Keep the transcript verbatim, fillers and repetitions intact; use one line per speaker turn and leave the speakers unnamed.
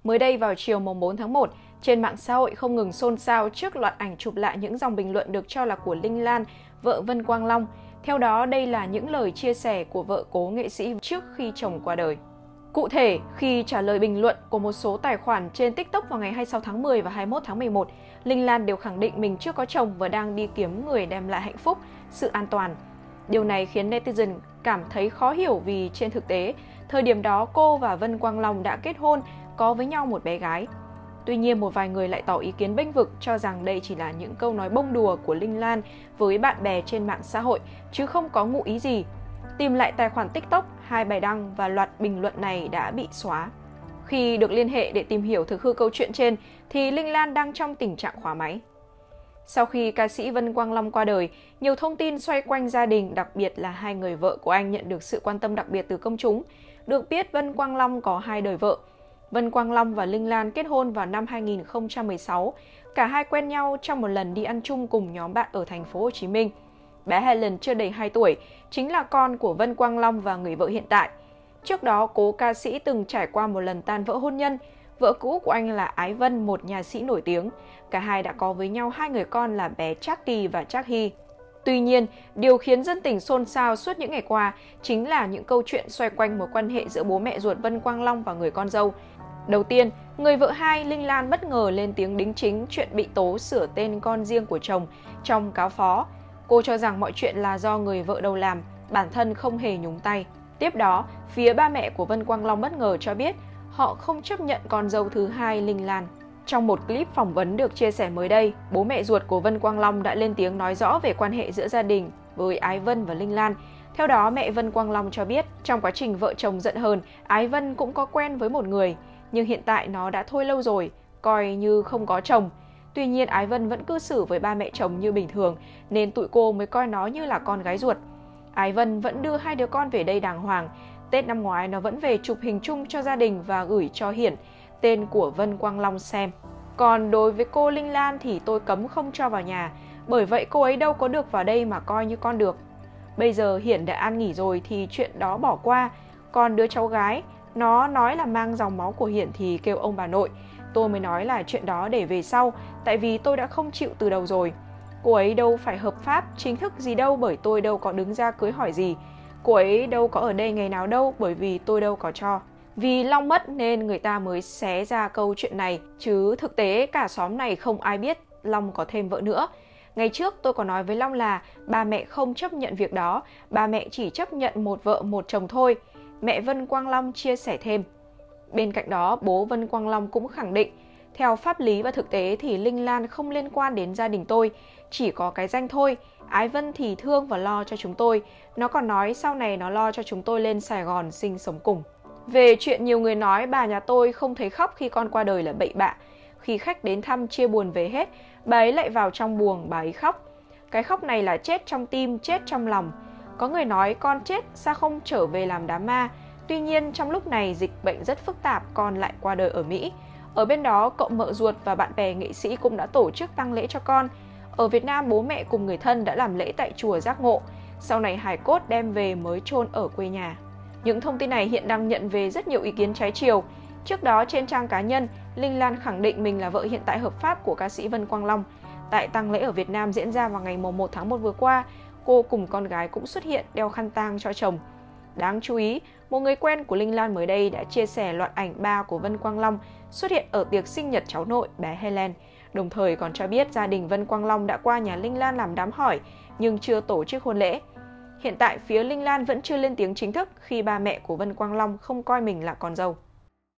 Mới đây vào chiều mùng bốn tháng một, trên mạng xã hội không ngừng xôn xao trước loạt ảnh chụp lại những dòng bình luận được cho là của Linh Lan, vợ Vân Quang Long. Theo đó, đây là những lời chia sẻ của vợ cố nghệ sĩ trước khi chồng qua đời. Cụ thể, khi trả lời bình luận của một số tài khoản trên TikTok vào ngày hai mươi sáu tháng mười và hai mươi mốt tháng mười một, Linh Lan đều khẳng định mình chưa có chồng và đang đi kiếm người đem lại hạnh phúc, sự an toàn. Điều này khiến netizen cảm thấy khó hiểu vì trên thực tế, thời điểm đó cô và Vân Quang Long đã kết hôn, có với nhau một bé gái. Tuy nhiên, một vài người lại tỏ ý kiến bênh vực cho rằng đây chỉ là những câu nói bông đùa của Linh Lan với bạn bè trên mạng xã hội, chứ không có ngụ ý gì. Tìm lại tài khoản TikTok, hai bài đăng và loạt bình luận này đã bị xóa. Khi được liên hệ để tìm hiểu thực hư câu chuyện trên, thì Linh Lan đang trong tình trạng khóa máy. Sau khi ca sĩ Vân Quang Long qua đời, nhiều thông tin xoay quanh gia đình, đặc biệt là hai người vợ của anh nhận được sự quan tâm đặc biệt từ công chúng. Được biết, Vân Quang Long có hai đời vợ. Vân Quang Long và Linh Lan kết hôn vào năm hai nghìn không trăm mười sáu. Cả hai quen nhau trong một lần đi ăn chung cùng nhóm bạn ở thành phố Hồ Chí Minh. Bé Helen chưa đầy hai tuổi, chính là con của Vân Quang Long và người vợ hiện tại. Trước đó, cố ca sĩ từng trải qua một lần tan vỡ hôn nhân. Vợ cũ của anh là Ái Vân, một nhà sĩ nổi tiếng. Cả hai đã có với nhau hai người con là bé Trác Kỳ và Trác Hy. Tuy nhiên, điều khiến dân tình xôn xao suốt những ngày qua chính là những câu chuyện xoay quanh mối quan hệ giữa bố mẹ ruột Vân Quang Long và người con dâu. Đầu tiên, người vợ hai Linh Lan bất ngờ lên tiếng đính chính chuyện bị tố sửa tên con riêng của chồng trong cáo phó. Cô cho rằng mọi chuyện là do người vợ đầu làm, bản thân không hề nhúng tay. Tiếp đó, phía ba mẹ của Vân Quang Long bất ngờ cho biết họ không chấp nhận con dâu thứ hai Linh Lan. Trong một clip phỏng vấn được chia sẻ mới đây, bố mẹ ruột của Vân Quang Long đã lên tiếng nói rõ về quan hệ giữa gia đình với Ái Vân và Linh Lan. Theo đó, mẹ Vân Quang Long cho biết trong quá trình vợ chồng giận hờn, Ái Vân cũng có quen với một người, nhưng hiện tại nó đã thôi lâu rồi, coi như không có chồng. Tuy nhiên, Ái Vân vẫn cư xử với ba mẹ chồng như bình thường, nên tụi cô mới coi nó như là con gái ruột. Ái Vân vẫn đưa hai đứa con về đây đàng hoàng. Tết năm ngoái nó vẫn về chụp hình chung cho gia đình và gửi cho Hiển, tên của Vân Quang Long xem. Còn đối với cô Linh Lan thì tôi cấm không cho vào nhà, bởi vậy cô ấy đâu có được vào đây mà coi như con được. Bây giờ Hiển đã an nghỉ rồi thì chuyện đó bỏ qua. Còn đứa cháu gái, nó nói là mang dòng máu của Hiển thì kêu ông bà nội. Tôi mới nói là chuyện đó để về sau, tại vì tôi đã không chịu từ đầu rồi. Cô ấy đâu phải hợp pháp, chính thức gì đâu bởi tôi đâu có đứng ra cưới hỏi gì. Cô ấy đâu có ở đây ngày nào đâu bởi vì tôi đâu có cho. Vì Long mất nên người ta mới xé ra câu chuyện này, chứ thực tế cả xóm này không ai biết Long có thêm vợ nữa. Ngày trước tôi có nói với Long là ba mẹ không chấp nhận việc đó, ba mẹ chỉ chấp nhận một vợ một chồng thôi. Mẹ Vân Quang Long chia sẻ thêm. Bên cạnh đó, bố Vân Quang Long cũng khẳng định, theo pháp lý và thực tế thì Linh Lan không liên quan đến gia đình tôi, chỉ có cái danh thôi. Ái Vân thì thương và lo cho chúng tôi. Nó còn nói sau này nó lo cho chúng tôi lên Sài Gòn sinh sống cùng. Về chuyện nhiều người nói bà nhà tôi không thấy khóc khi con qua đời là bậy bạ. Khi khách đến thăm chia buồn về hết, bà ấy lại vào trong buồng bà ấy khóc. Cái khóc này là chết trong tim, chết trong lòng. Có người nói con chết sao không trở về làm đám ma. Tuy nhiên trong lúc này dịch bệnh rất phức tạp, con lại qua đời ở Mỹ. Ở bên đó cậu mợ ruột và bạn bè nghệ sĩ cũng đã tổ chức tang lễ cho con. Ở Việt Nam bố mẹ cùng người thân đã làm lễ tại chùa Giác Ngộ. Sau này hài cốt đem về mới chôn ở quê nhà. Những thông tin này hiện đang nhận về rất nhiều ý kiến trái chiều. Trước đó trên trang cá nhân, Linh Lan khẳng định mình là vợ hiện tại hợp pháp của ca sĩ Vân Quang Long. Tại tang lễ ở Việt Nam diễn ra vào ngày mùng một tháng một vừa qua, cô cùng con gái cũng xuất hiện đeo khăn tang cho chồng. Đáng chú ý, một người quen của Linh Lan mới đây đã chia sẻ loạt ảnh ba của Vân Quang Long xuất hiện ở tiệc sinh nhật cháu nội bé Helen, đồng thời còn cho biết gia đình Vân Quang Long đã qua nhà Linh Lan làm đám hỏi nhưng chưa tổ chức hôn lễ. Hiện tại phía Linh Lan vẫn chưa lên tiếng chính thức khi ba mẹ của Vân Quang Long không coi mình là con dâu.